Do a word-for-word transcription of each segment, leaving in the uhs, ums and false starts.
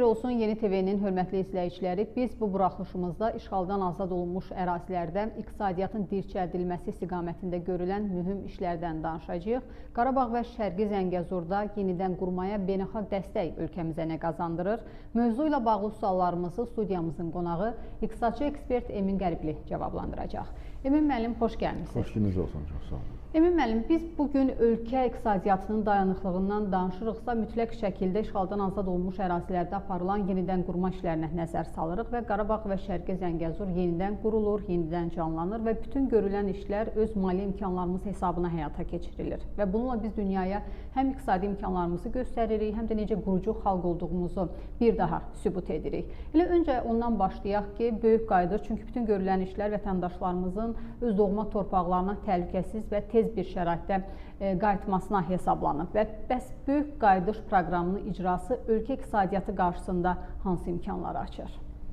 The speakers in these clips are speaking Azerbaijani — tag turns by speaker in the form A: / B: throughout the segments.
A: olsun Yeni T V-nin hörmətli izləyiciləri. Biz bu buraxılışımızda işğaldan azad olunmuş ərazilərdə iqtisadiyyatın dirçəldilməsi istiqamətində görülən mühüm işlərdən danışacağıq. Qarabağ və Şərqi Zəngəzurda yenidən qurmaya beynəlxalq dəstək ölkəmizə nə qazandırır? Mövzu ilə bağlı suallarımızı studiyamızın qonağı iqtisadçı ekspert Emin Qəribli cavablandıracaq. Emin müəllim, xoş gəlmişsiniz.
B: Xoş gününüz olsun, çox sağ olun.
A: Emin müəllim, biz bugün ölkə iqtisadiyyatının dayanıqlığından danışırıqsa, mütləq şəkildə işğaldan azad olmuş ərazilərdə aparılan yenidən qurma işlərinə nəzər salırıq və Qarabağ və Şərqi Zəngəzur yenidən qurulur, yenidən canlanır və bütün görülən işlər öz mali imkanlarımız hesabına həyata keçirilir. Və bununla biz dünyaya həm iqtisadi imkanlarımızı göstəririk, həm də necə qurucu xalq olduğumuzu bir daha sübut edirik. Elə öncə ondan başlayaq ki, böyük qayıdır, çünki bütün görülən işlər vətəndaşlarımızın öz doğma torpaqlarına təhlükəsiz və tez bir şəraitdə qayıtmasına hesablanıb və bəs böyük qayıdış proqramının icrası ölkə iqtisadiyyatı qarşısında hansı imkanları açır?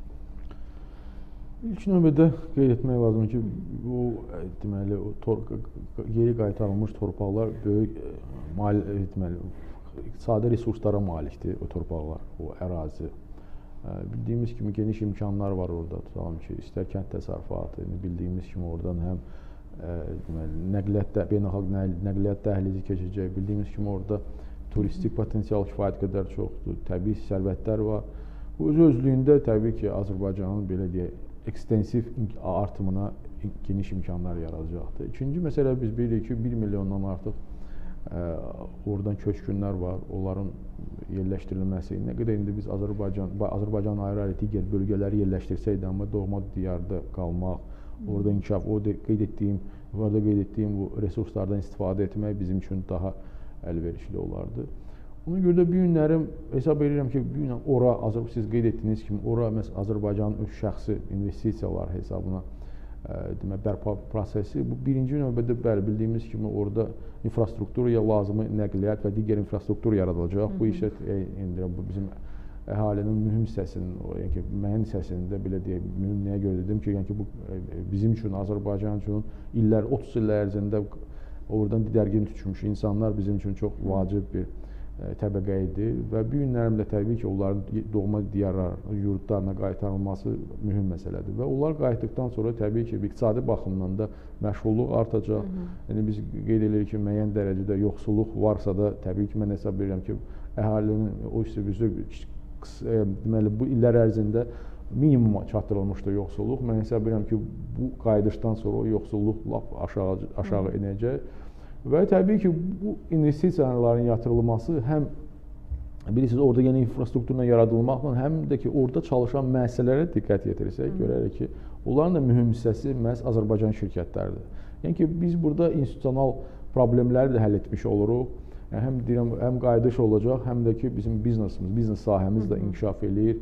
B: İlk növbədə qeyd etmək lazımdır ki, bu deməli geri qaytarılmış torpaqlar böyük deməli iqtisadi resurslara malikdir o torpaqlar, o ərazi. Bildiyimiz kimi geniş imkanlar var orada, tutalım ki, istər kənd təsərrüfatı, bildiyimiz kimi oradan həm deməli nəqliyyat beynəlxalq nəqliyyat dəhlizi keçəcək. Bildiyimiz kimi orada turistik potensial kifayət qədər çoxdur, təbii sərvətlər var. Bu öz özlüyündə təbii ki, Azərbaycanın belə deyək, ekstensiv artımına geniş imkanlar yaradacaqdır. İkinci məsələ biz bilirik ki, bir milyondan artıq oradan köçkünlər var, onların yerləşdirilməsi. Nə qədər indi biz Azərbaycan, Azərbaycan ayrı-ayrı digər bölgələri yerləşdirsəydi, amma doğma diyarda qalmaq, orada inkişaf, o qeyd etdiyim, orada qeyd etdiyim bu resurslardan istifadə etmək bizim üçün daha əlverişli olardı. Ona görə də bu günlərim hesab edirəm ki, bu günlər ora, siz qeyd etdiyiniz kimi, ora məsələn Azərbaycanın öz şəxsi investisiyalar hesabına demək, bərpa prosesi. Bu birinci növbədə bəli, bildiyimiz kimi orada infrastrukturaya lazımı nəqliyyat və digər infrastruktur yaradılacaq. Bu işə bu bizim əhalinin mühüm hissəsinin, yəni ki, müəyyən hissəsində belə deyək, mühüm nəyə görə dedim ki, yəni ki, bu bizim üçün, Azərbaycan üçün illər, otuz illər ərzində oradan didərgin tutmuş insanlar bizim üçün çox vacib bir təbəqə idi və bu günlərimdə təbii ki, onların doğma diyarlar, yurdlarına qaytarılması mühüm məsələdir və onlar qayıtdıqdan sonra təbii ki, iqtisadi baxımdan da məşğulluq artacaq. Yəni biz qeyd edirik ki, müəyyən dərəcədə yoxsulluq varsa da, təbii ki, mən hesab edirəm ki, əhalinin o üstü deməli, bu illər ərzində minimuma çatdırılmışdır yoxsulluq. Mən hesab edirəm ki, bu qayıdışdan sonra o yoxsulluq lap aşağı, aşağı inəcək. Və təbii ki, bu investisiyaların yatırılması həm bilirsiniz, orada yeni infrastrukturla yaradılmaqla, həm də ki, orada çalışan müəssisələrə diqqət yetirsək, görərik ki, onların da mühüm hissəsi məhz Azərbaycan şirkətləridir. Yəni ki, biz burada institusional problemləri də həll etmiş oluruq. Yəni, həm deyirəm, həm qayıdış olacaq, həm də ki, bizim biznesimiz, biznes sahəmiz də inkişaf eləyir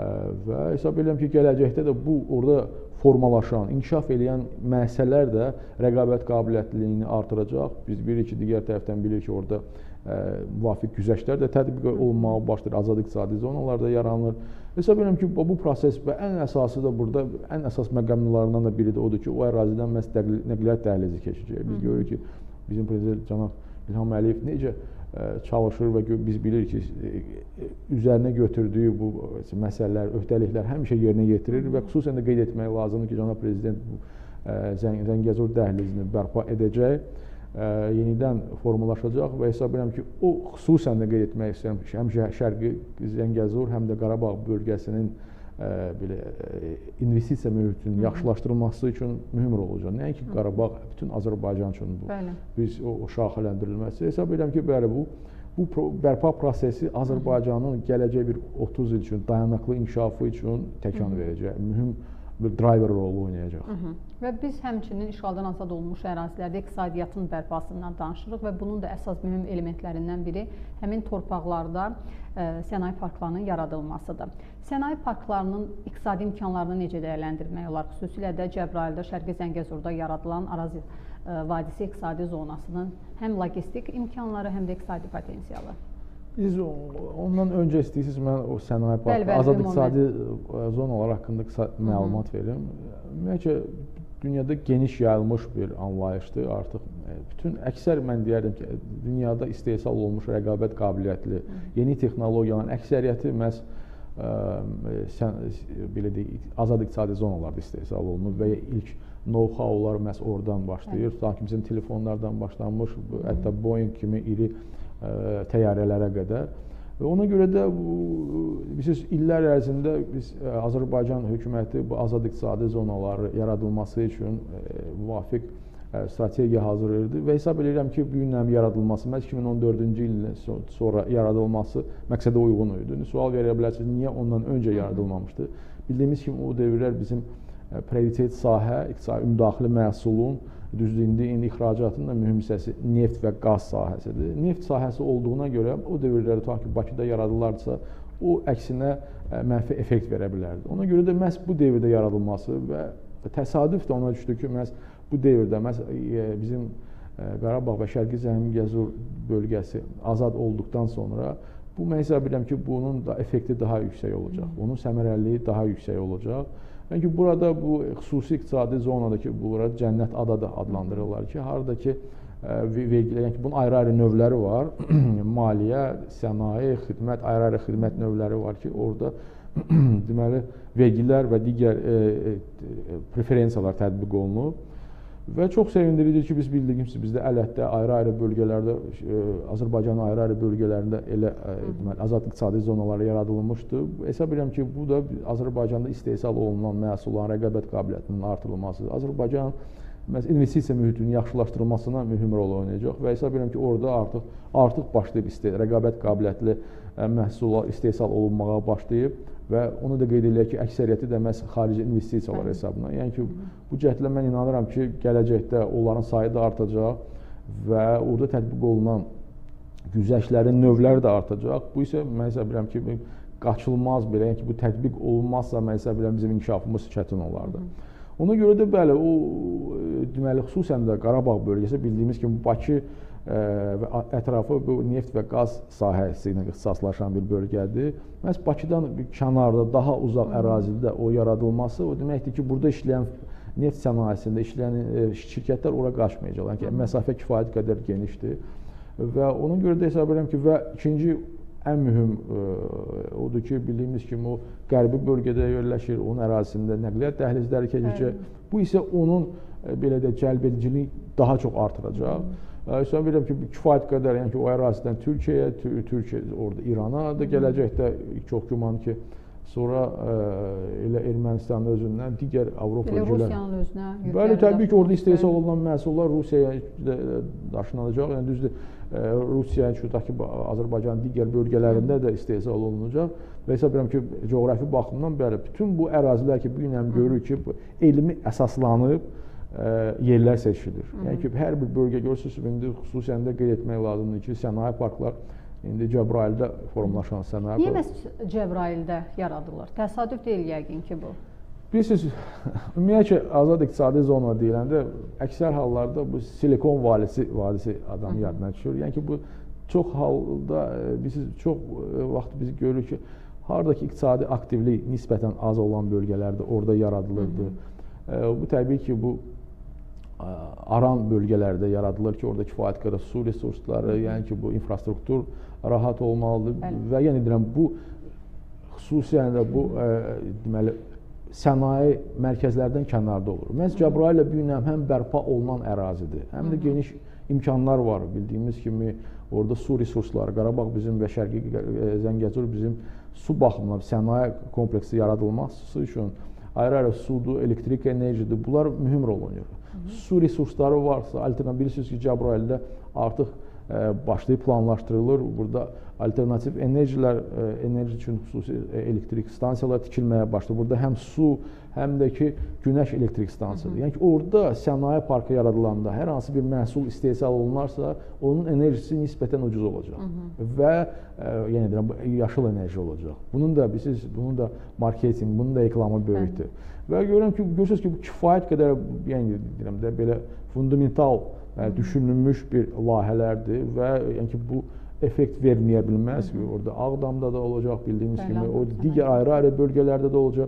B: və hesab edirəm ki, gələcəkdə də bu orada formalaşan, inkişaf eləyən müəssisələr də rəqabət qabiliyyətliyini artıracaq. Biz bilirik ki, digər tərəfdən bilirik ki, orada müvafiq güzəştlər də tətbiq olunmağa başlayır, azad iqtisadi zonalarda yaranır. Hesab edirəm ki, bu proses və ən əsası da burada, ən əsas məqamlarından da biri də odur ki, o ərazidən məhz nəqliyyat dəhlizi keçəcək. Biz görürük ki, bizim prezident cənab İlham Əliyev necə çalışır və biz bilirik ki, üzərinə götürdüyü bu məsələlər, öhdəliklər həmişə yerinə yetirir və xüsusən də qeyd etmək lazımdır ki, cənab prezident Zəngəzur dəhlizini bərpa edəcək, yenidən formalaşacaq və hesab edirəm ki, o xüsusən də qeyd etmək istəyirəm ki, həmişə Şərqi Zəngəzur, həm də Qarabağ bölgəsinin belə investisiya mühitinin yaxşılaşdırılması üçün mühüm rol olacaq. Nəinki Qarabağ, bütün Azərbaycan üçün bu. Biz o şaxələndirilməsi. Hesab edirəm ki, bəli, bu bu bərpa prosesi Azərbaycanın gələcək bir otuz il üçün dayanıqlı inkişafı üçün təkan verəcək. Mühüm bir driver rolu oynayacaq.
A: Və biz həmçinin işğaldan azad olmuş ərazilərdə iqtisadiyyatın bərpasından danışırıq və bunun da əsas mühüm elementlərindən biri həmin torpaqlarda sənaye parklarının yaradılmasıdır. Sənaye parklarının iqtisadi imkanlarını necə dəyərləndirmək olar? Xüsusilə də Cəbrayılda, Şərqi Zəngəzurda yaradılan Araz vadisi iqtisadi zonasının həm logistik imkanları, həm də iqtisadi potensialı.
B: Biz ondan öncə istəyirsiniz, mən o sənaye parkı, azad iqtisadi zonalar haqqında qısa məlumat verim. Ümumiyyətcə, dünyada geniş yayılmış bir anlayışdır. Artıq bütün əksər, mən deyərdim ki, dünyada istehsal olmuş rəqabət qabiliyyətli yeni texnologiyaların əksəriyyəti məhz sən belə deyək, azad iqtisadi zonalarda istehsal olunub və ya ilk know-howlar məhz oradan başlayır. Tutaq ki, bizim telefonlardan başlanmış, hətta Boeing kimi iri təyyarələrə qədər. Və ona görə də bilirsiniz, illər ərzində biz Azərbaycan hökuməti bu azad iqtisadi zonaları yaradılması üçün müvafiq strategiya hazırlayırdı və hesab edirəm ki, bu günlərin yaradılması, məhz iki min on dördüncü ildən sonra yaradılması məqsədə uyğun idi. Sual verə bilərsiniz, niyə ondan öncə yaradılmamışdı? Bildiyimiz kimi o dövrlər bizim prioritet sahə, iqtisadi ümumdaxili məhsulun, düzdür, indi, indi ixracatın da mühüm hissəsi neft və qaz sahəsidir. Neft sahəsi olduğuna görə o dövrlərdə tutaq ki, Bakıda yaradılırsa, o əksinə mənfi effekt verə bilərdi. Ona görə də məhz bu dövrdə yaradılması və təsadüf də ona düşdü ki, məhz bu dövrdə məhz bizim Qarabağ və Şərqi Zəngəzur bölgəsi azad olduqdan sonra bu mən hesab edirəm ki, bunun da effekti daha yüksək olacaq. Onun səmərəliliyi daha yüksək olacaq. Yəni ki, burada bu xüsusi iqtisadi zonadakı burada cənnət ada da adlandırırlar ki, haradakı vergilər, yəni ki, bunun ayrı-ayrı növləri var. Maliyyə, sənaye, xidmət, ayrı-ayrı xidmət növləri var ki, orada deməli vergilər və digər preferensiyalar tətbiq olunub. Və çox sevindirici ki, biz bildiyimiz ki, bizdə ələtdə ayrı-ayrı bölgələrdə, Azərbaycanın ayrı-ayrı bölgələrində elə deməli, azad iqtisadi zonaları yaradılmışdı. Hesab edirəm ki, bu da Azərbaycanda istehsal olunan məhsulların rəqabət qabiliyyətinin artırılması, Azərbaycan investisiya mühitinin yaxşılaşdırılmasına mühüm rol oynayacaq və hesab edirəm ki, orada artıq artıq başlayıb rəqabət qabiliyyətli məhsullar istehsal olunmağa başlayıb və onu da qeyd edək ki, əksəriyyəti də məhz xarici investisiyalar hesabına. Yəni ki, bu cəhdlə mən inanıram ki, gələcəkdə onların sayı da artacaq və orada tətbiq olunan güzəştlərin növləri də artacaq. Bu isə mən hesab edirəm ki, qaçılmaz belə, yəni ki, bu tətbiq olunmazsa mən hesab edirəm bizim inkişafımız çətin olardı. Ona görə də bəli, o deməli xüsusən də Qarabağ bölgəsi bildiyimiz kimi Bakı və ətrafı bu neft və qaz sahəsi ilə ixtisaslaşan bir bölgədir. Məhz Bakıdan bir kənarda, daha uzaq ərazidə o yaradılması o deməkdir ki, burada işləyən neft sənayesində işləyən şirkətlər ora qaçmayacaq. Yəni ki, məsafə kifayət qədər genişdir və ona görə də hesab edirəm ki, və ikinci ən mühüm odur ki, bildiyimiz kimi o qərbi bölgədə yerləşir, onun ərazisində nəqliyyat dəhlizləri keçəcək. Bu isə onun belə də cəlbediciliyi daha çox artıracaq. Hesab edirəm ki, kifayət qədər, yəni ki, o ərazidən Türkiyəyə, Türkiyə orada İrana da gələcəkdə çox güman ki, sonra elə Ermənistanın özündən digər Avropa ölkələri. Elə
A: Rusiyanın özünə yükləri.
B: Bəli, təbii ki, orada istehsal olunan məhsullar Rusiyaya daşınacaq. Yəni düzdür, Rusiya, tutaq ki, Azərbaycanın digər bölgələrində də istehsal olunacaq. Və hesab edirəm ki, coğrafi baxımdan bəli, bütün bu ərazilər ki, bu gün görürük ki, elmi əsaslanıb yerlər seçilir. Yəni ki, hər bir bölgə görürsünüz, indi xüsusən də qeyd etmək lazımdır ki, sənaye parklar indi Cəbrayılda formalaşan sənaye
A: parklar. Niyə məhz Cəbrayılda yaradılır? Təsadüf deyil yəqin ki, bu.
B: Bilirsiniz, ümumiyyətlə azad iqtisadi zona deyiləndə əksər hallarda bu Silikon vadisi, vadisi adam yadına düşür. Yəni ki, bu çox halda biz çox vaxt biz görürük ki, haradakı iqtisadi aktivlik nisbətən az olan bölgələrdə orada yaradılırdı. Bu təbii ki, bu aran bölgələrdə yaradılır ki, orada kifayət qədər su resursları, yəni ki, bu infrastruktur rahat olmalıdır. Bəli. Və yəni deyirəm, bu xüsusən də bu deməli sənaye mərkəzlərdən kənarda olur. Məhz Cəbrayıl bu gün həm bərpa olunan ərazidir, həm də geniş imkanlar var. Bildiyimiz kimi orada su resursları, Qarabağ bizim və Şərqi Zəngəzur bizim su baxımından sənaye kompleksi yaradılması üçün ayrı-ayrı sudur, elektrik enerjidir, bunlar mühüm rol oynayır. Su resursları varsa, alternativ bilirsiniz ki, Cəbrayılda artıq başlayıb planlaşdırılır. Burada alternativ enerjilər, enerji üçün xüsusi elektrik stansiyalar tikilməyə başlayır. Burada həm su, həm də ki, günəş elektrik stansiyası. Yəni ki, orada sənaye parkı yaradılanda hər hansı bir məhsul istehsal olunarsa, onun enerjisi nisbətən ucuz olacaq. Hı -hı. Və yəni deyirəm, yaşıl enerji olacaq. Bunun da bilirsiniz, bunun da marketinq, bunun da reklamı böyükdür. Hı. Və görürəm ki, görürsünüz ki, bu kifayət qədər, yəni deyirəm də belə fundamental yəni, düşünülmüş bir layihələrdir və yəni ki, bu effekt verməyə bilməz ki, orada Ağdamda da olacaq, bildiyimiz kimi, o digər ayrı-ayrı bölgələrdə də olacaq.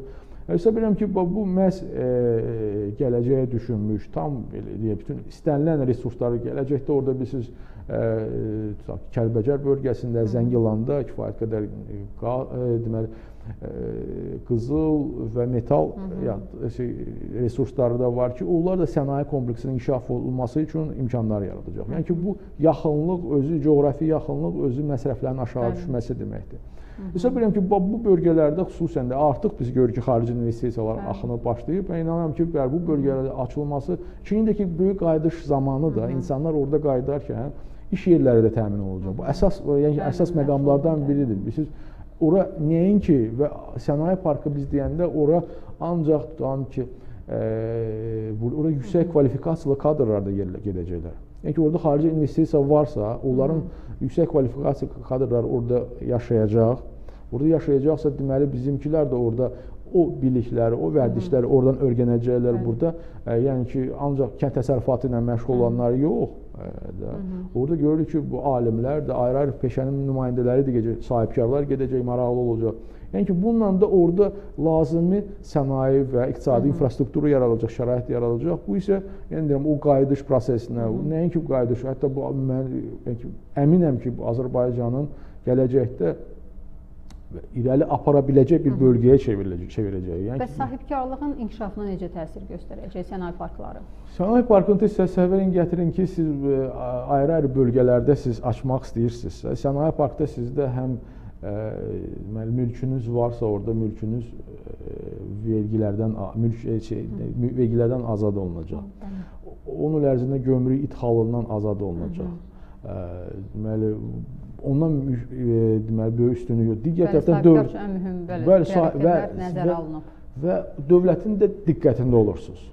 B: Hesab edirəm ki, bu məhz e, gələcəyə düşünmüş, tam belə deyək, bütün istənilən resursları gələcəkdə orada bilirsiniz, e, Kəlbəcər bölgəsində, Zəngilanda kifayət qədər e, deməli e, qızıl və metal ya, şey, resursları da var ki, onlar da sənaye kompleksinin inkişaf olunması üçün imkanlar yaradacaq. Yəni ki, bu yaxınlıq özü, coğrafi yaxınlıq özü məsrəflərin aşağı düşməsi deməkdir. Hesab edirəm ki, bu bölgələrdə xüsusən də artıq biz görürük ki, xarici investisiyalar axını başlayıb. Mən inanıram ki, bu bölgələrin açılması, Çindəki böyük qayıdış zamanı da insanlar orada qayıdarkən iş yerləri də təmin olacaq. Bu əsas, yəni əsas məqamlardan biridir. Bilirsiniz, ora nəinki və sənaye parkı biz deyəndə ora ancaq tutan ki, e, ora yüksək kvalifikasiyalı kadrlar da gedəcəklər. Yəni ki, orada xarici investisiya varsa, onların yüksək kvalifikasiya kadrlar orada yaşayacaq. Orada yaşayacaqsa, deməli, bizimkilər də orada o bilikləri, o vərdişləri oradan öyrənəcəklər burada. E, yəni ki, ancaq kənd təsərrüfatı ilə məşğul olanlar yox. E, da. Orada görürük ki, bu alimlər də, ayrı-ayrı peşənin nümayəndələri də gedəcək, sahibkarlar gedəcək, maraqlı olacaq. Yəni ki, bununla da orada lazımi sənaye və iqtisadi infrastrukturu yaradılacaq, şərait yaradılacaq. Bu isə, yəni deyirəm, o qayıdış prosesinə, nəinki bu qayıdış, hətta bu, mən yəni ki, əminəm ki, Azərbaycanın gələcəkdə irəli apara biləcək bir bölgəyə çevirəcək. çevirəcək. Yəni
A: Bəs sahibkarlığın inkişafına necə təsir göstərəcək sənaye parkları? Sənaye
B: parkını təsəvvürün gətirin ki, siz ayrı-ayrı bölgələrdə siz açmaq istəyirsinizsə, sənaye parkda sizdə həm e, mülkünüz varsa orada mülkünüz e, vergilərdən mülk şey, vergilərdən azad olunacaq. Onun ərzində gömrük idxalından azad olunacaq. Deməli, ondan deməli böyük üstünlüyü yox. Digər tərəfdən dövlət ən mühüm prioritetlər nəzərə alınıb və dövlətin də diqqətində olursunuz.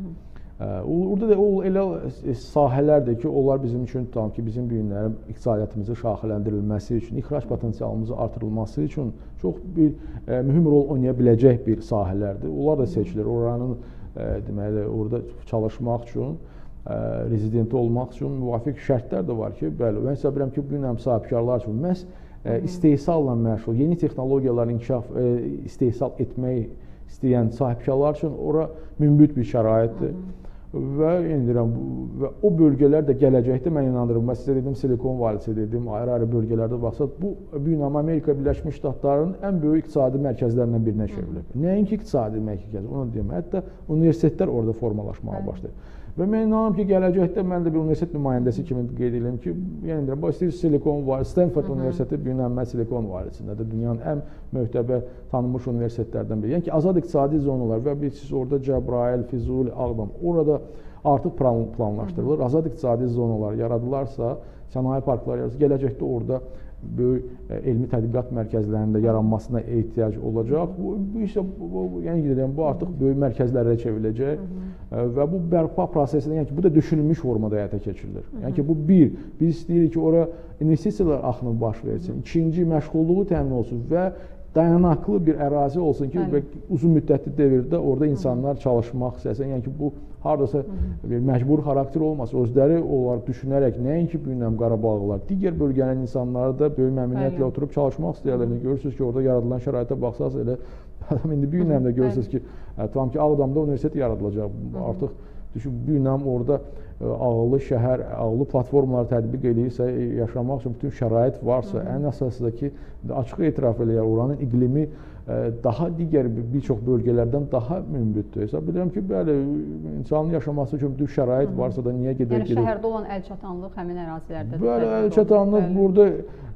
B: Orada da o elə sahələrdir ki, onlar bizim üçün tutan ki, bizim bu günlərin iqtisadiyyatımızı şaxələndirilməsi üçün, ixrac potensialımızı artırılması üçün çox bir e, mühüm rol oynaya biləcək bir sahələrdir. Onlar da seçilir. Oranın e, deməli orada çalışmaq üçün, e, rezidenti olmaq üçün müvafiq şərtlər də var ki, bəli, mən hesab edirəm ki, bu günlərin sahibkarlar üçün məhz e, istehsalla məşğul, yeni texnologiyaların inkişaf e, istehsal etmək istəyən sahibkarlar üçün ora münbit bir şəraitdir. Və, indirəm, və o bölgələr də gələcəkdə mən inandırım. Mən sizə dedim, Silikon vadisi dedim, ayrı-ayrı bölgələrdə baxsaq, bu günəm Amerika Birləşmiş Ştatlarının ən böyük iqtisadi mərkəzlərindən birinə çevrilib. Nəinki iqtisadi mərkəz, onu deyim. Hətta universitetlər orada formalaşmağa başlayır. Və mən inanıram ki, gələcəkdə mən də bir universitet nümayəndəsi kimi qeyd edirəm ki, yəni bax istəyir Silikon vadisi, Stanford Universiteti günəmməz Silikon vadisindədir. Dünyanın ən möhtəbər tanınmış universitetlərdən biri. Yəni ki, azad iqtisadi zonalar və biz siz orada Cəbrayıl, Füzuli, Ağdam, orada artıq planlaşdırılır. Azad iqtisadi zonalar yaradılarsa, sənaye parkları yaradılırsa, gələcəkdə orada böyük e, elmi tədqiqat mərkəzlərində yaranmasına ehtiyac olacaq. Bu, bu isə, bu, yəni deyirəm, bu artıq böyük mərkəzlərə çevriləcək e, və bu bərpa prosesində, yəni ki, bu da düşünülmüş formada həyata keçirilir. Yəni ki, bu bir, biz istəyirik ki, ora investisiyalar axını baş versin. İkinci, məşğulluğu təmin olsun və dayanaqlı bir ərazi olsun ki, və uzun müddətli dövrdə orada insanlar çalışmaq istəsin. Yəni ki, bu hardasa bir məcbur xarakter olmasa, özləri onlar düşünərək nəinki bu günəm Qarabağlılar, digər bölgənin insanları da böyük məmnuniyyətlə oturub çalışmaq istəyirlər. Görürsünüz ki, orada yaradılan şəraitə baxsaq elə indi bu günəm də görürsünüz ki, tam ki Ağdamda universitet yaradılacaq. Artıq düşün, bu günəm orada ağıllı şəhər, ağıllı platformaları tətbiq edirsə, yaşamaq üçün bütün şərait varsa, ən əsası da ki, açıq etiraf eləyər, oranın iqlimi daha digər bir çox bölgələrdən daha münbitdir. Hesab edirəm ki, bəli, insanın yaşaması üçün bütün şərait varsa da niyə gedək?
A: Yəni şəhərdə olan əlçatanlıq həmin ərazilərdə?
B: Bəli, əlçatanlıq burada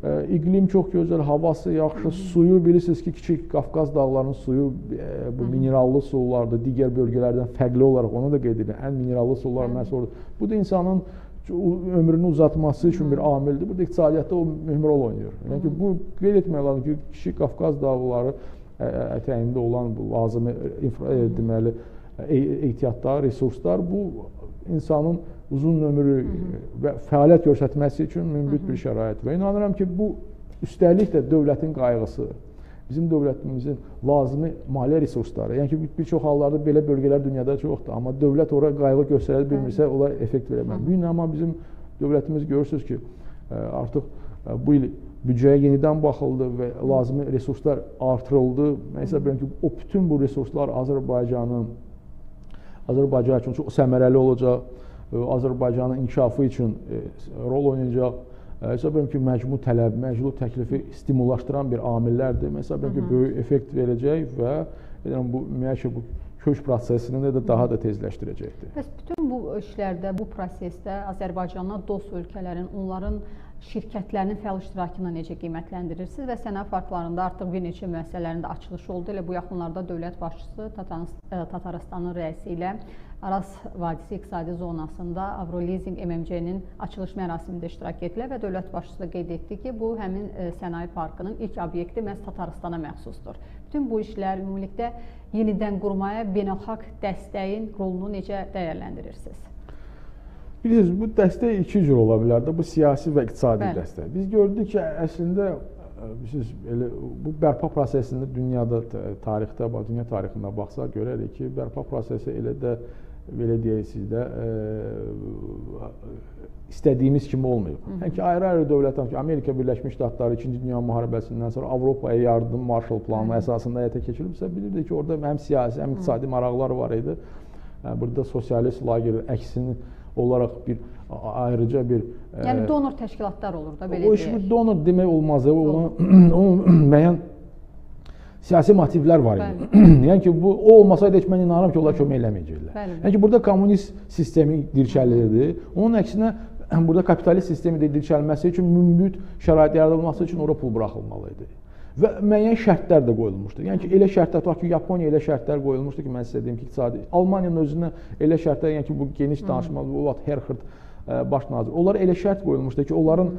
B: iqlim çox gözəl, havası yaxşı, suyu bilirsiniz ki, Kiçik Qafqaz dağlarının suyu bu minerallı sulardır, digər bölgələrdən fərqli olaraq onu da qeyd edir. Ən minerallı sular məhz orada. Bu da insanın ömrünü uzatması üçün bir amildir. Burada iqtisadiyyatda o mühüm rol oynayır. Yəni ki, bu qeyd etmək lazım ki, Kiçik Qafqaz dağları ətəyində olan bu lazımi deməli ehtiyatlar, resurslar bu insanın uzun ömrü və fəaliyyət göstərməsi üçün münbit bir şərait. Və inanıram ki, bu üstəlik də dövlətin qayğısı, bizim dövlətimizin lazımi maliyyə resursları. Yəni ki, bir çox hallarda belə bölgələr dünyada çoxdur, amma dövlət ora qayğı göstərə bilmirsə, onlar effekt verə bilmir. Bu gün amma bizim dövlətimiz görürsünüz ki, artıq bu il büdcəyə yenidən baxıldı və lazımi resurslar artırıldı. Mən hesab edirəm ki, o bütün bu resurslar Azərbaycanın Azərbaycan üçün çox səmərəli olacaq, Azərbaycanın inkişafı üçün rol oynayacaq. Hesab edirəm ki, məcmu tələb, məcmu təklifi stimullaşdıran bir amillərdir. Mən hesab edirəm ki, böyük effekt verəcək və edirəm, bu, ümumiyyətlə ki, bu köç prosesini də daha da tezləşdirəcəkdir.
A: Bəs bütün bu işlərdə, bu prosesdə Azərbaycanla dost ölkələrin, onların şirkətlərinin fəal iştirakını necə qiymətləndirirsiniz və sənaye parklarında artıq bir neçə müəssisələrin də açılışı oldu. Elə bu yaxınlarda dövlət başçısı Tataristanın rəisi ilə Araz Vadisi İqtisadi Zonasında Avrolizing M M C-nin açılış mərasimində iştirak etdilər və dövlət başçısı da qeyd etdi ki, bu həmin sənaye parkının ilk obyekti məhz Tataristana məxsusdur. Bütün bu işlər ümumilikdə yenidən qurmaya beynəlxalq dəstəyin rolunu necə dəyərləndirirsiniz?
B: Bilirsiniz, bu dəstək iki cür ola bilər də, bu siyasi və iqtisadi
A: Bəli.
B: dəstək. Biz gördük ki, əslində bilirsiniz, elə, bu bərpa prosesində dünyada, tarixdə, dünya tarixində baxsaq görərik ki, bərpa prosesi elə də, belə deyək sizdə, e, istədiyimiz kimi olmayıb. Yəni ki, ayrı-ayrı dövlətlər, Amerika Birləşmiş Ştatları İkinci Dünya Müharibəsindən sonra Avropaya yardım Marshall planı əsasında həyata keçirilibsə, bilirdik ki, orada həm siyasi, həm iqtisadi maraqlar var idi. Yəni, burada sosialist lager əksini olaraq bir ayrıca bir...
A: Yəni donor təşkilatlar olur da, belə
B: deyək. O iş donor demək olmaz, onun müəyyən siyasi motivlər var idi. Yəni ki, bu o olmasaydı heç mən inanıram ki, onlar kömək eləməyəcəklər. Yəni ki, burada kommunist sistemi dirçəlirdi. Onun əksinə burada kapitalist sistemi də dirçəlməsi üçün münbit şərait yaradılması üçün ora pul buraxılmalı idi. Və müəyyən şərtlər də qoyulmuşdu. Yəni ki, elə şərtlər, tutaq ki, Yaponiya elə şərtlər qoyulmuşdu ki, mən sizə deyim ki, iqtisadi, Almaniyanın özünə elə şərtlər, yəni ki, bu geniş danışma, o vaxt Herxert baş nazir, onlar elə şərt qoyulmuşdu ki, onların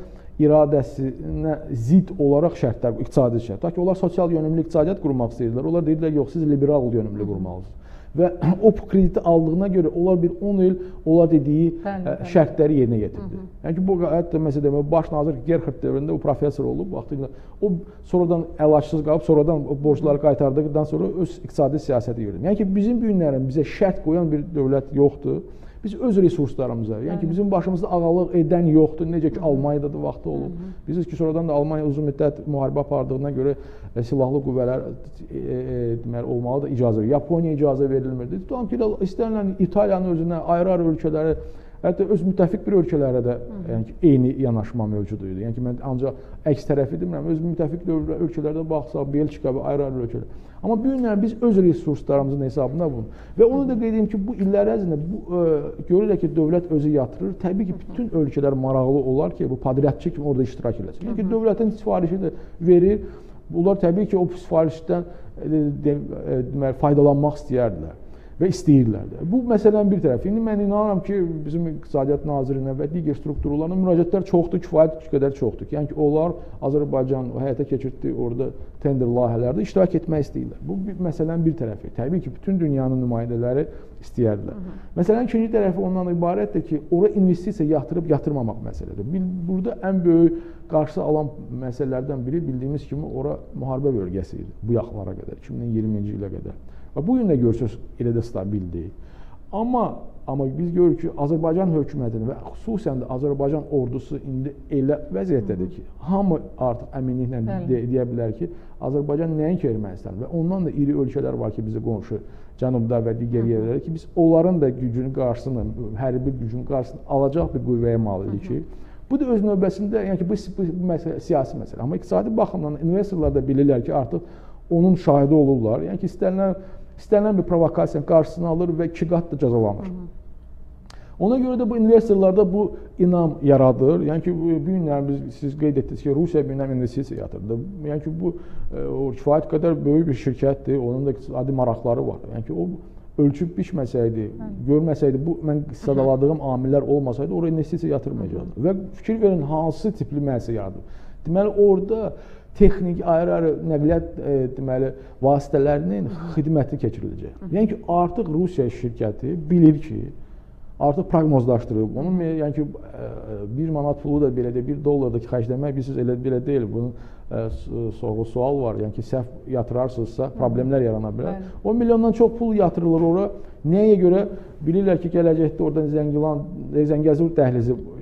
B: iradəsinə zid olaraq şərtlər, iqtisadi şərt. Tutaq ki, onlar sosial yönümlü iqtisadiyyat qurmaq istəyirlər, onlar deyirlər, yox, siz liberal yönümlü qurmalısınız. Və o krediti aldığına görə onlar bir on il onlar dediyi bəli, bəli. şərtləri yerinə yetirdi. Hı -hı. Yəni ki, bu hətta məsələn baş nazir Gerhard dövründə o professor olub, vaxtında o sonradan əlacsız qalıb, sonradan o borcları qaytardıqdan sonra öz iqtisadi siyasəti yürüdü. Yəni ki, bizim bu günlərin bizə şərt qoyan bir dövlət yoxdur. Biz öz resurslarımıza, yəni ki, bizim başımızda ağalıq edən yoxdur. Necə ki, Almaniyada da vaxtı olub. Bilirsiniz ki, sonradan da Almaniya uzun müddət müharibə apardığına görə e, silahlı qüvvələr e, e, deməli, olmalı da icazə verir. Yaponiya icazə verilmirdi. Tutan ki, istənilən İtaliyanın özünə, ayrı-ayrı ölkələrə, hətta öz müttəfiq bir ölkələrə də yəni ki, eyni yanaşma mövcud idi. Yəni ki, mən ancaq əks tərəfi demirəm, öz müttəfiq ölkələrdə baxsaq, Belçika və ayrı-ayrı ölkələr. Amma bu günlər biz öz resurslarımızın hesabına bunu və onu da qeyd edeyim ki, bu illər ərzində bu e, görürək ki, dövlət özü yatırır. Təbii ki, bütün ölkələr maraqlı olar ki, bu patriotçı kimi orada iştirak edilsin. Yəni ki, dövlətin sifarişi də verir. Bunlar təbii ki, o sifarişdən e, de, e, deməli, faydalanmaq istəyərdilər və istəyirlər də. Bu məsələnin bir tərəfi. İndi mən inanıram ki, bizim İqtisadiyyat Nazirinə və digər strukturlarına müraciətlər çoxdur, kifayət qədər çoxdur. Yəni ki, onlar Azərbaycan həyata keçirtdiyi orada tender layihələrdə iştirak etmək istəyirlər. Bu bir, məsələnin bir tərəfi. Təbii ki, bütün dünyanın nümayəndələri istəyərdilər. Hı -hı. Məsələnin ikinci tərəfi ondan ibarətdir ki, ora investisiya yatırıb yatırmamaq məsələdir. Burada ən böyük qarşı alan məsələlərdən biri bildiyimiz kimi ora müharibə bölgəsi idi bu yaxınlara qədər, iki min iyirminci ilə qədər. Və bu gün də görürsünüz, elə də stabil deyil. Amma, amma biz görürük ki, Azərbaycan hökumətinin və xüsusən də Azərbaycan ordusu indi elə vəziyyətdədir ki, hamı artıq əminliklə de, deyə bilər ki, Azərbaycan nəinki Ermənistan və ondan da iri ölkələr var ki, bizə qonşu cənubda və digər yerlərdə ki, biz onların da gücünün qarşısını, hərbi gücünün qarşısını alacaq bir qüvvəyə malidik ki, bu da öz növbəsində, yəni ki, bu, bu məsələ, siyasi məsələ. Amma iqtisadi baxımdan investorlar da bilirlər ki, artıq onun şahidi olurlar. Yəni ki, istənilən istənilən bir provokasiyanın qarşısını alır və iki qat da cəzalanır. Hı -hı. Ona görə də bu investorlarda bu inam yaradır. Yəni ki, bu günlər biz siz qeyd etdiniz ki, Rusiya bir günlər investisiya yatırdı. Yəni ki, bu o kifayət qədər böyük bir şirkətdir, onun da iqtisadi maraqları var. Yəni ki, o ölçüb biçməsəydi, görməsəydi, bu mən sadaladığım amillər olmasaydı, oraya investisiya yatırmayacaqdı. Və fikir verin, hansı tipli müəssisə yaradır. Deməli, orada texnik, ayrı-ayrı nəqliyyat e, deməli, vasitələrinin xidməti keçiriləcək. Yəni ki, artıq Rusiya şirkəti bilir ki, artıq proqnozlaşdırıb. Onun yəni ki, bir manat pulu da belə də bir dollardakı xərcləmək bilirsiniz elə belə deyil. Bunun sorğu sual var. Yəni ki, səhv yatırarsınızsa problemlər yarana bilər. on milyondan çox pul yatırılır ora. Nəyə görə? Bilirlər ki, gələcəkdə oradan Zəngilan, Zəngəzur dəhlizi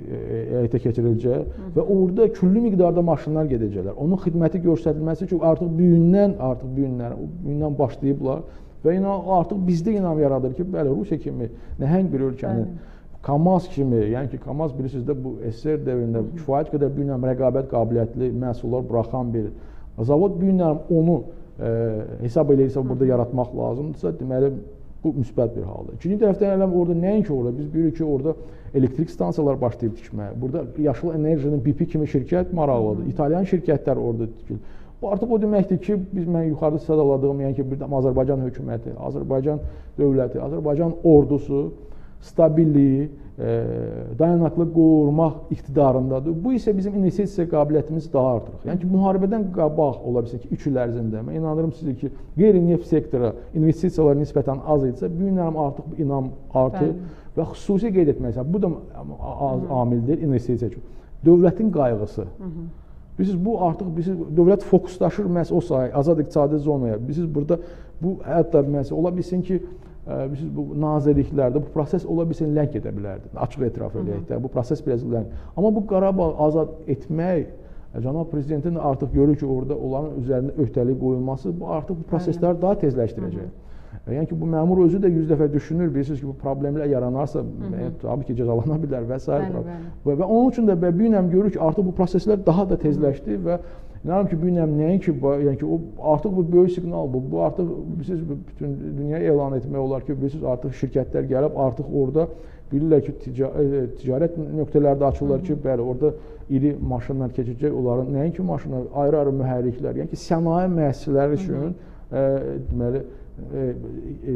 B: həyata keçiriləcək və orada küllü miqdarda maşınlar gedəcəklər. Onun xidməti göstərilməsi üçün artıq bu gündən, artıq bu gündən, bu gündən başlayıblar və inan artıq bizdə inam yaradır ki, bəli, Rusiya kimi nəhəng bir ölkənin KAMAZ kimi, yəni ki, KAMAZ bilirsiniz də bu S S R dövründə kifayət qədər bu günlə rəqabət qabiliyyətli məhsullar buraxan bir zavod, bu günlə onu e, hesab edirsə burada yaratmaq lazımdırsa, deməli bu müsbət bir haldır. İkinci tərəfdən elə orada nəinki orada, biz bilirik ki, orada elektrik stansiyalar başlayıb tikməyə. Burada Yaşıl Enerjinin B P kimi şirkət maraqlıdır. İtalyan şirkətlər orada tikilir. Bu artıq o deməkdir ki, biz mən yuxarıda sadaladığım, yəni ki, bir də Azərbaycan hökuməti, Azərbaycan dövləti, Azərbaycan ordusu stabilliyi, e, dayanıqlı qorumaq iqtidarındadır. Bu isə bizim investisiya qabiliyyətimiz daha artırır. Yəni ki, müharibədən qabaq ola bilsin ki, üç il ərzində mən inanırım sizə ki, qeyri-neft sektora investisiyalar nisbətən az idisə, bu günlərim artıq bu inam artır və xüsusi qeyd etmək bu da az amildir investisiya üçün. Dövlətin qayğısı. Hı -hı. Bilirsiniz, bu artıq bilirsiniz, dövlət fokuslaşır məhz o sahəyə, azad iqtisadi zonaya. Bilirsiniz, burada bu hətta məsələ ola bilsin ki, bilirsiniz, bu nazirliklərdə bu proses ola bilsin lənk edə bilərdi. Açıq etiraf edək də, bu proses biraz lənk. Amma bu Qarabağ azad etmək, cənab prezidentin artıq görür ki, orada onların üzərində öhdəlik qoyulması, bu artıq bu prosesləri daha tezləşdirəcək. Yəni ki, bu məmur özü də yüz dəfə düşünür, bilirsiniz ki, bu problemlər yaranarsa, tabii ki, cəzalana bilər və s. Və onun üçün də bu günəm görür ki, artıq bu proseslər daha da tezləşdi və inanırım ki, bu günəm nəinki, yəni ki, artıq bu böyük siqnal bu, bu artıq bilirsiniz, bütün dünyaya elan etmək olar ki, bilirsiniz, artıq şirkətlər gəlib, artıq orada bilirlər ki, ticarət nöqtələri də açırlar ki, bəli, orada iri maşınlar keçəcək, onların nəinki maşınlar, ayrı-ayrı mühərriklər, yəni ki, sənaye müəssisələri üçün deməli, E, e,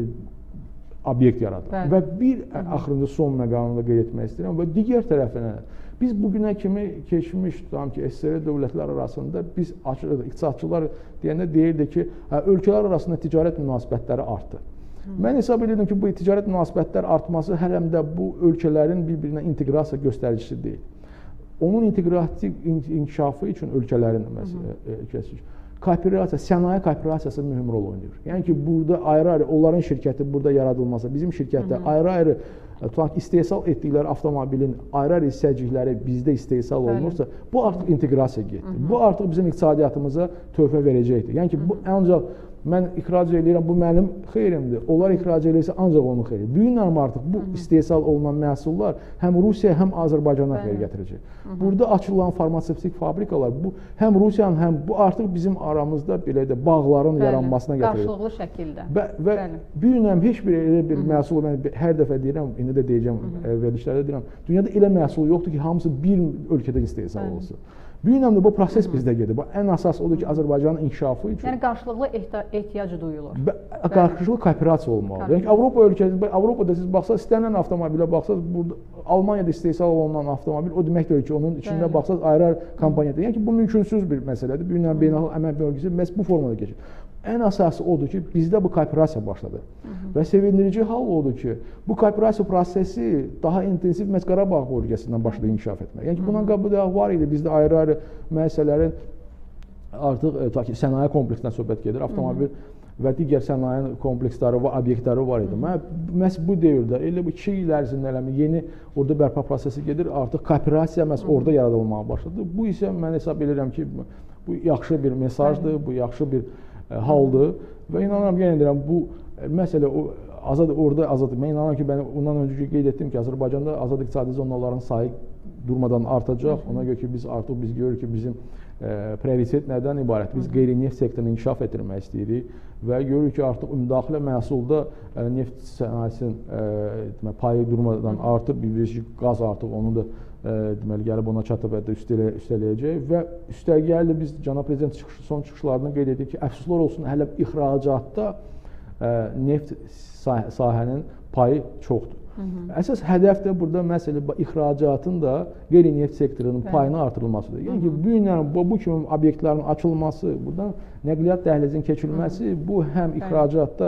B: obyekt yaradır. Bəli. Və bir axırıncı son məqamını da qeyd etmək istəyirəm və digər tərəfinə biz bugünə kimi keçmiş tam ki, S S R dövlətlər arasında biz iqtisadçılar deyəndə deyirdi ki, hə, ölkələr arasında ticarət münasibətləri artdı. Hı. Mən hesab edirdim ki, bu ticarət münasibətlər artması hələm də bu ölkələrin bir-birinə inteqrasiya göstəricisi deyil. Onun inteqrativ inkişafı üçün ölkələrin məsələsi kooperasiya, sənaye kooperasiyası mühüm rol oynayır. Yəni ki, burada ayrı-ayrı, onların şirkəti burada yaradılmasa, bizim şirkətdə ayrı-ayrı tutaq istehsal etdikləri avtomobilin ayrı-ayrı hissəcikləri bizdə istehsal olunursa, bu artıq inteqrasiya getdi. Bu artıq bizim iqtisadiyyatımıza töhfə verəcəkdir. Yəni ki, bu ancaq mən ixrac edirəm, bu mənim xeyrimdir. Onlar ixrac edirsə ancaq onun xeyri. Bu günlərim artıq bu istehsal olunan məhsullar həm Rusiya, həm Azərbaycana xeyir gətirəcək. Burada açılan farmasevtik fabrikalar, bu həm Rusiyanın, həm bu artıq bizim aramızda belə də bağların Bəli. yaranmasına gətirir.
A: Qarşılıqlı şəkildə.
B: Və, və bu günlərim heç bir elə bir məhsul, mən hər dəfə deyirəm, indi də deyəcəm, verilişlərdə deyirəm, dünyada elə məhsul yoxdur ki, hamısı bir ölkədə istehsal olsun. Bu günəmdə bu proses bizdə gedir. Ən əsas odur ki, Azərbaycanın inkişafı üçün.
A: Yəni qarşılıqlı ehtiyac duyulur.
B: Qarşılıqlı kooperasiya olmalıdır. Yəni Avropa ölkəsində, Avropada siz baxsaz, istənilən avtomobilə baxsaz, burada Almaniyada istehsal olunan avtomobil, o deməkdir ki, onun içində baxsaz ayrı-ayrı kompaniyadır. Yəni ki, bu mümkünsüz bir məsələdir. Bu günəmdə beynəlxalq əmək bölgəsi məhz bu formada keçir. Ən əsası odur ki, bizdə bu kooperasiya başladı. Və sevindirici hal odur ki, bu kooperasiya prosesi daha intensiv məhz Qarabağ bölgəsindən başladı inkişaf etmək. Yəni ki, bundan qabaq var idi, bizdə ayrı-ayrı müəssisələrin artıq ki, sənaye kompleksindən söhbət gedir, avtomobil və digər sənaye kompleksləri və obyektləri var idi. Məhz bu dövrdə, elə bu iki il ərzində yeni orada bərpa prosesi gedir, artıq kooperasiya məhz orada yaradılmağa başladı. Bu isə mən hesab edirəm ki, bu yaxşı bir mesajdır, bu yaxşı bir haldır və inanıram, yenə deyirəm, bu məsələ azad orada azad. Mən inanıram ki, mən ondan öncə qeyd etdim ki, Azərbaycanda azad iqtisadi zonaların sayı durmadan artacaq. Ona görə ki, biz artıq biz görürük ki, bizim prioritet nədən ibarət? Biz qeyri-neft sektorunu inkişaf etdirmək istəyirik və görürük ki, artıq ümumdaxilə məhsulda neft sənayesinin payı durmadan artır. Bilirsiniz ki, qaz artıq onu da deməli gəlib ona çatıb üstələyəcək və üstəgəli biz cənab prezident son çıxışlarında qeyd etdik ki, əfsuslar olsun, hələ ixracatda neft sahənin payı çoxdur. Əsas hədəf də burada məsələ ixracatın da qeyri-neft sektorunun payını artırılmasıdır. Yəni ki, bu günlərin bu kimi obyektlərin açılması, buradan nəqliyyat dəhlizinin keçirilməsi, bu həm ixracatda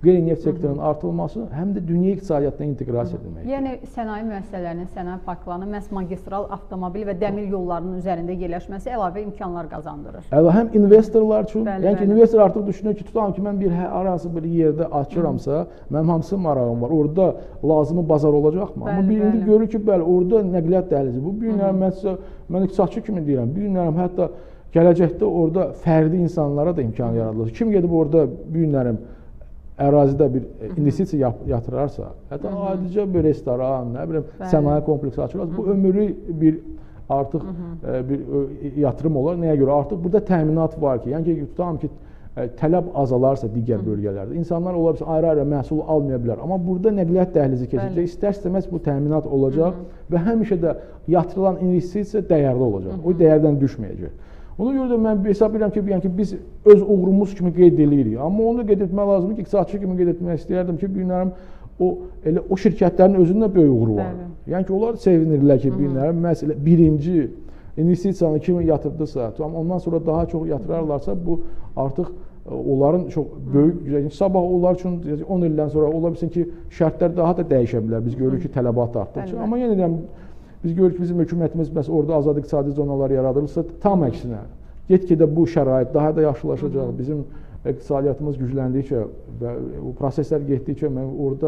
B: qeyri-neft sektorunun artırılması, həm də dünya iqtisadiyyatına inteqrasiya etmək.
A: Yəni sənaye müəssisələrinin, sənaye parklarının məhz magistral avtomobil və dəmir yollarının üzərində yerləşməsi əlavə imkanlar qazandırır.
B: Əla, həm investorlar üçün,
A: bəli,
B: yəni ki,
A: bəli.
B: investor artıq düşünür ki, tutam ki, mən bir arası bir yerdə açıramsa, mənim hamısı marağım var, orada lazımı bazar olacaqmı? Amma bir indi görür ki, bəli, orada nəqliyyat dəhlizi, bu bir günlərim, mən, mən iqtisadçı kimi deyirəm, bir günlərim hətta gələcəkdə orada fərdi insanlara da imkan yaradılır. Kim gedib orada bir günlərim ərazidə bir investisiya yatırarsa, hətta adicə bir restoran, nə bilim, sənaye kompleksi açırarsa, bu ömürlük bir artıq bir yatırım olar. Nəyə görə? Artıq burada təminat var ki, yəni ki, tutam ki, tələb azalarsa digər bölgələrdə, insanlar ola bilsin, ayrı-ayrı məhsul almaya bilər. Amma burada nəqliyyat dəhlizi keçəcək, istər-istəməz bu təminat olacaq və həmişə də yatırılan investisiya dəyərli olacaq, o dəyərdən düşməyəcək. Ona görə də mən hesab edirəm ki, yəni ki, biz öz uğurumuz kimi qeyd edirik. Amma onu da qeyd etmək lazımdır ki, iqtisadçı kimi qeyd etmək istəyərdim ki, bir günlərim o, elə, o şirkətlərin özünün də böyük uğuru var. Bəli. Yəni ki, onlar sevinirlər ki, bir günlərim məsələ birinci investisiyanı kimi yatırdısa, ondan sonra daha çox yatırarlarsa, bu artıq onların çox böyük, güzel. Sabah onlar üçün on ildən sonra ola bilsin ki, şərtlər daha da dəyişə bilər. Biz görürük ki, tələbat artdıqca. Amma yenə deyirəm, biz görürük ki, bizim hökumətimiz bəs orada azad iqtisadi zonalar yaradılırsa, tam əksinə, get-gedə bu şərait daha da yaxşılaşacaq. Bizim iqtisadiyyatımız gücləndikcə və o proseslər getdikcə mən orada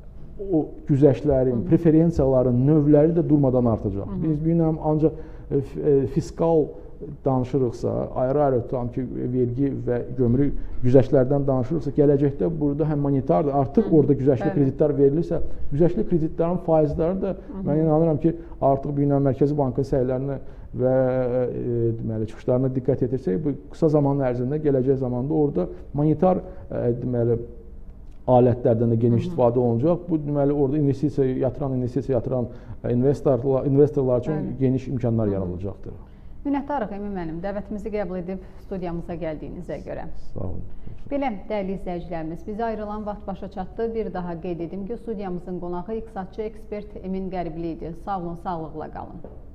B: o güzəştlərin, preferensiyaların növləri də durmadan artacaq. Biz bilmirəm, ancaq fiskal danışırıqsa, ayrı-ayrı tutam ki, vergi və gömrük güzəştlərdən danışırıqsa, gələcəkdə burada həm monetardır, artıq orada güzəşli kreditlər verilirsə, güzəşli kreditlərin faizləri də mən inanıram ki, artıq bir Mərkəzi Bankın səylərinə və e, deməli, çıxışlarına diqqət etirsək, bu qısa zaman ərzində, gələcək zamanda orada monetar e, deməli, alətlərdən də geniş istifadə olunacaq. Bu deməli orada investisiya yatıran, investisiya yatıran investorlar, investorlar üçün Bəli. Geniş imkanlar yaradılacaqdır.
A: Minnətdarıq Emin müəllim, dəvətimizi qəbul edib studiyamıza gəldiyinizə görə.
B: Sağ olun.
A: Belə, dəyərli izləyicilərimiz, bizə ayrılan vaxt başa çatdı. Bir daha qeyd edim ki, studiyamızın qonağı iqtisadçı ekspert Emin Qəribli idi. Sağ olun, sağlıqla qalın.